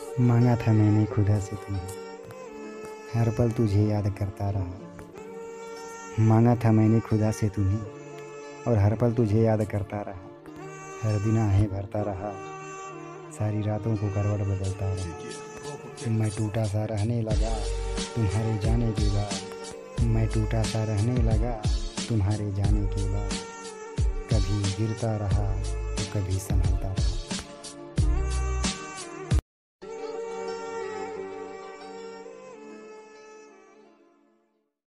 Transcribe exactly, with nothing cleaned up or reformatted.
मांगा था मैंने खुदा से तुम्हें, हर पल तुझे याद करता रहा। मांगा था मैंने खुदा से तुम्हें और हर पल तुझे याद करता रहा। हर दिन आहें भरता रहा, सारी रातों को करवट बदलता रहा। मैं टूटा सा रहने लगा तुम्हारे जाने के बाद। मैं टूटा सा रहने लगा तुम्हारे जाने के बाद। कभी गिरता रहा तो कभी संभलता रहा।